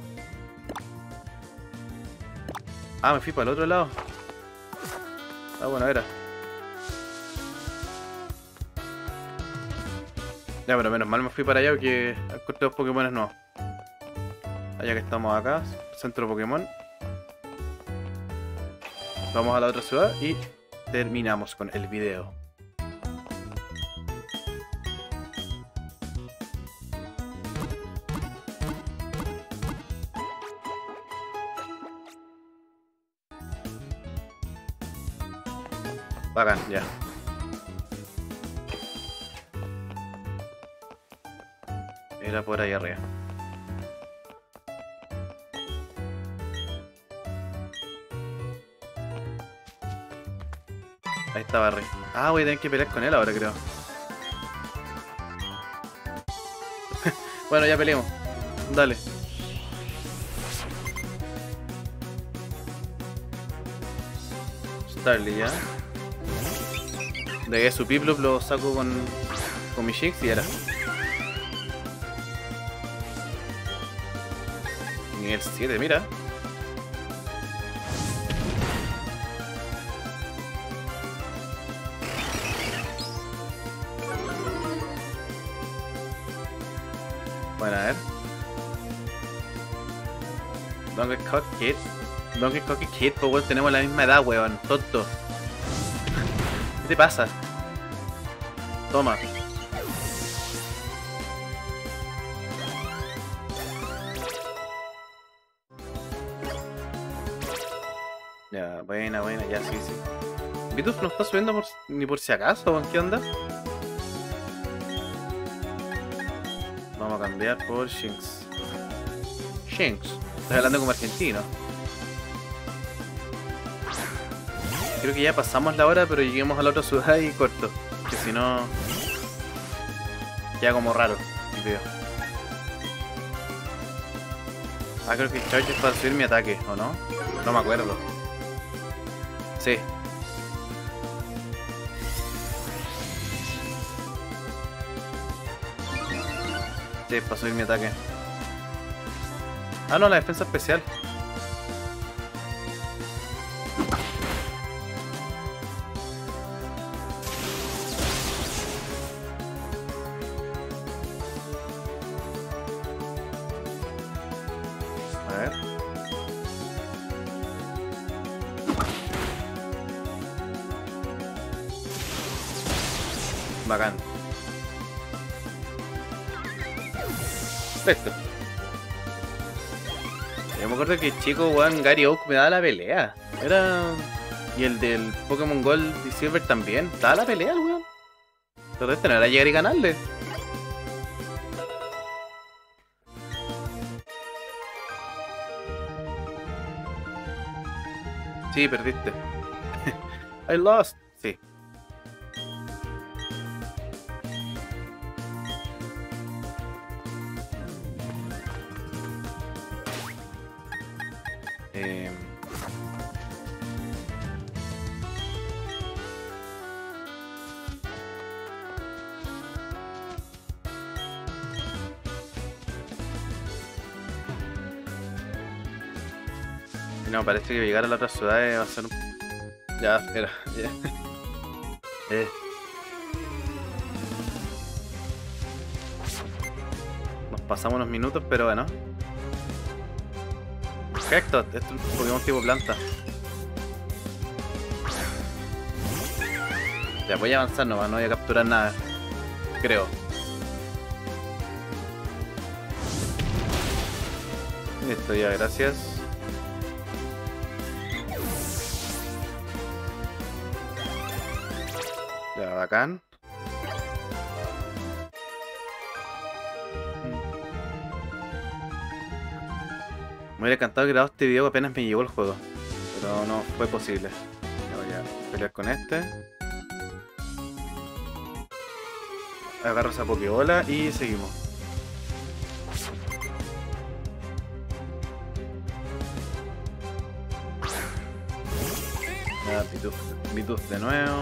Ah, me fui para el otro lado. Ah, bueno, era. Ya, pero menos mal me fui para allá porque encontré dos Pokémon nuevos. Allá que estamos acá, centro Pokémon. Vamos a la otra ciudad y terminamos con el video. Bacán, ya. Era por ahí arriba. Ahí está Barry. Ah, voy a tener que pelear con él ahora, creo. Bueno, ya peleamos. Dale. Starly, ya. De que su Piplup lo saco con mi Shinx y era. Nivel 7, mira. Bueno, a ver. Donkey Kong Kid. Donkey Kong Kid, pues bueno, tenemos la misma edad, weón. Tonto. ¿Qué te pasa? Toma. Ya, buena, buena, ya, sí, sí. ¿Bituf no está subiendo ni por si acaso? ¿En qué onda? Vamos a cambiar por Shinx. Shinx. Estás hablando como argentino. Creo que ya pasamos la hora, pero lleguemos a la otra ciudad y corto. Que si no... queda como raro el video. Ah, creo que Charge es para subir mi ataque, ¿o no? No me acuerdo. Sí. Sí, para subir mi ataque. Ah, no, la defensa especial. A ver. Bacán. Listo. Yo me acuerdo que chico, weón, Gary Oak me daba la pelea. Era... Y el del Pokémon Gold y Silver también. Daba la pelea el weón. Pero este no era llegar y ganarle. Sí, perdiste. I lost. Sí. Eh... No, parece que llegar a la otra ciudad va a ser un... Ya, espera. Ya. Eh. Nos pasamos unos minutos, pero bueno. Perfecto, esto es un Pokémon tipo planta. Ya voy a avanzar nomás, no voy a capturar nada. Creo. Listo, ya, gracias. Ya, bacán. Me hubiera encantado grabar este video apenas me llegó el juego, pero no fue posible. Ya voy a pelear con este. Agarro esa Pokébola y seguimos. Ya, Bidoof de nuevo.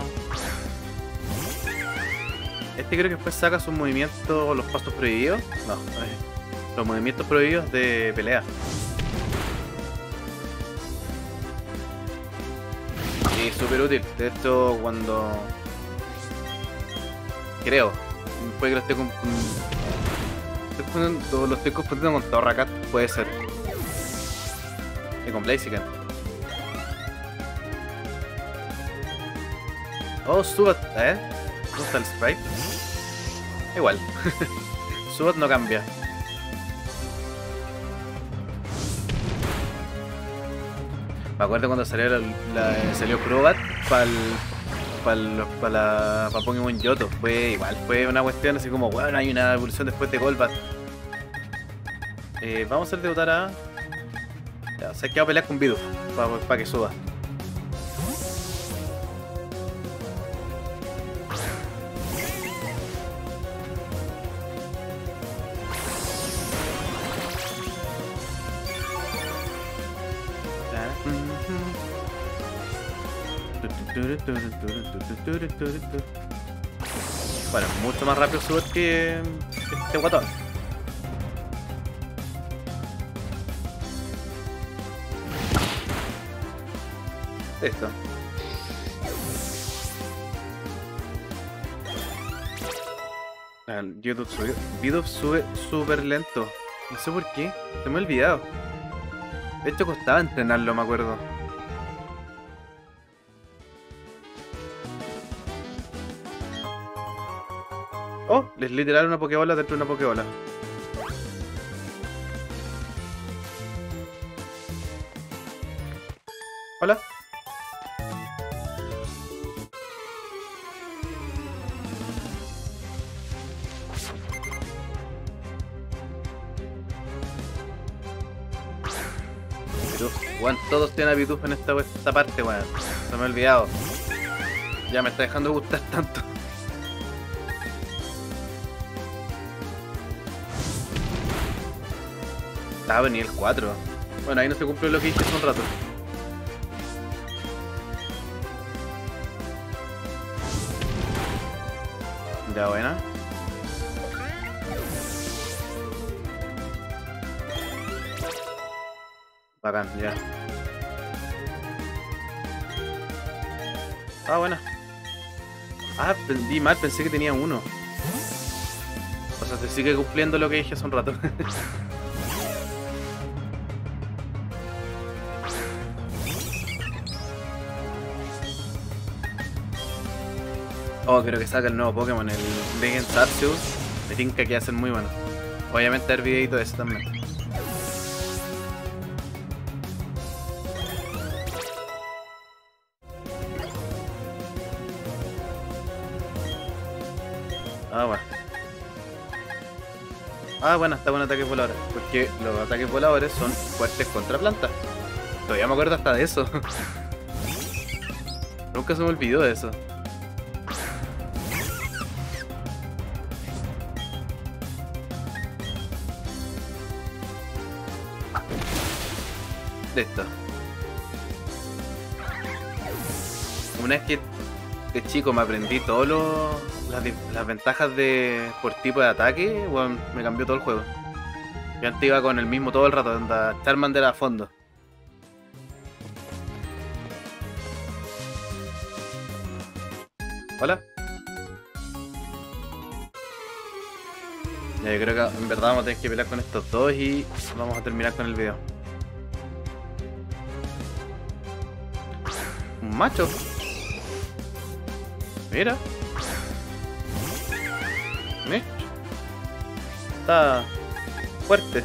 Este creo que después saca sus movimientos, los pasos prohibidos. No, los movimientos prohibidos de pelea. Y súper útil. De hecho, cuando... Creo. Puede que lo estoy confundiendo con Torracat. Puede ser. Y con Blaziken. Oh, Subat. ¿Dónde está el sprite? Igual. Subat no cambia. Me acuerdo cuando salió salió Crobat para Pokémon Yoto. Fue igual, fue una cuestión así como, bueno, hay una evolución después de Golbat. Vamos a hacer debutar a... Ya, o sea que vamos a pelear con Bidoof para que suba. Bueno, mucho más rápido subir que este guatón. Listo. Bidoof sube súper lento. No sé por qué. Se me ha olvidado. De hecho costaba entrenarlo, me acuerdo. Oh, es literal una Pokébola dentro de una Pokébola. Hola. Bidoof. Weón, todos tienen a Bidoof en esta parte, weón. Se me ha olvidado. Ya me está dejando de gustar tanto. Estaba en nivel 4. Bueno, ahí no se cumplió lo que hice hace un rato. Ya, buena. Bacán, ya. Ah, bueno. Ah, entendí mal, pensé que tenía uno. O sea, se sigue cumpliendo lo que dije hace un rato. Oh, creo que saca el nuevo Pokémon, el Legend Arceus. Me tinca que hacen muy bueno. Obviamente el videito de ese también. Ah, bueno. Ah, bueno, está buen ataque volador. Porque los ataques voladores son fuertes contra plantas. Todavía me acuerdo hasta de eso. Nunca se me olvidó de eso. Listo. Una vez que de chico me aprendí todas las ventajas por tipo de ataque, bueno, me cambió todo el juego. Yo antes iba con el mismo todo el rato, anda Charmander a fondo. Hola. Ya, yo creo que en verdad vamos a tener que pelear con estos dos y vamos a terminar con el video. Un macho. Mira. ¿Eh? Está fuerte.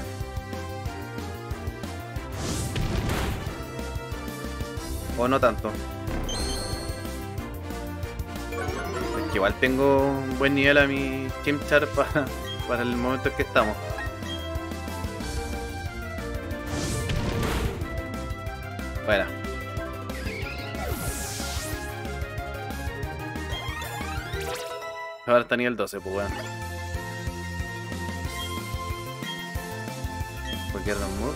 O no tanto. Es que igual tengo un buen nivel a mi Chimchar para el momento en que estamos. Bueno. Ahora está nivel 12, pues bueno. Cualquier move.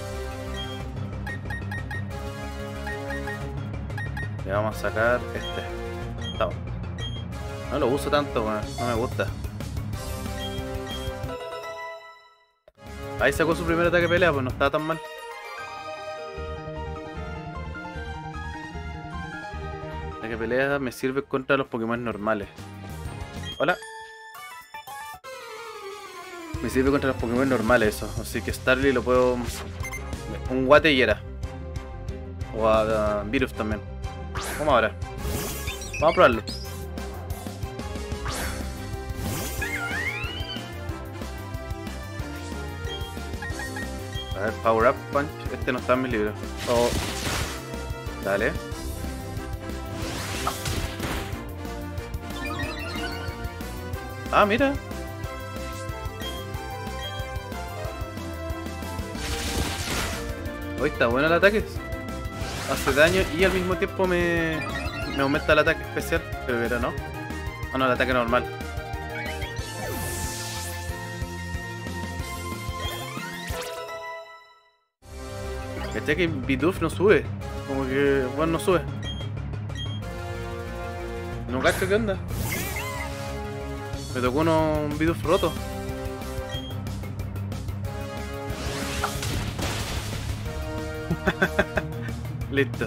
Le vamos a sacar este. Toma. No lo uso tanto, bueno, no me gusta. Ahí sacó su primer ataque de pelea, pues no estaba tan mal. Ataque de pelea me sirve contra los Pokémon normales. Hola. Me sirve contra los Pokémon normales eso. Así que Starly lo puedo... Un Guate y era. O a Virus también. Vamos ahora. Vamos a probarlo. A ver, Power Up Punch. Este no está en mis libros. Oh. Dale. Ah, mira. Hoy está bueno el ataque. Hace daño y al mismo tiempo me aumenta el ataque especial. Pero no. Ah, no, el ataque normal. ¿Cachai que Bidoof no sube? Como que, bueno, no sube. No cacho qué onda. Me tocó un Bidoof roto. Listo.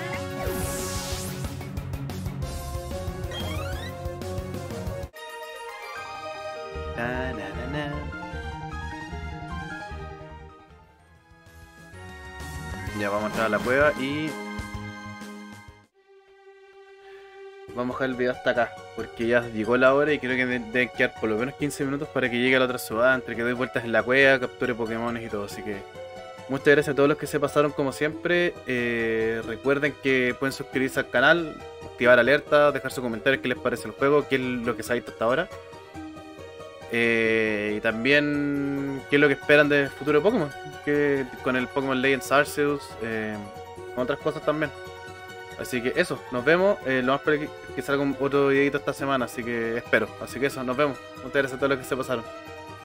Na, na, na, na. Ya vamos a entrar a la cueva y vamos a dejar el video hasta acá, porque ya llegó la hora y creo que deben quedar por lo menos 15 minutos para que llegue a la otra ciudad, entre que doy vueltas en la cueva, capture Pokémon y todo, así que muchas gracias a todos los que se pasaron como siempre. Recuerden que pueden suscribirse al canal, activar alertas, dejar sus comentarios qué les parece el juego, qué es lo que se ha visto hasta ahora. Y también qué es lo que esperan del futuro de Pokémon, que con el Pokémon Legends Arceus, con otras cosas también. Así que eso, nos vemos. Lo más probable es que salga otro videito esta semana, así que espero. Así que eso, nos vemos. Muchas gracias a todos los que se pasaron.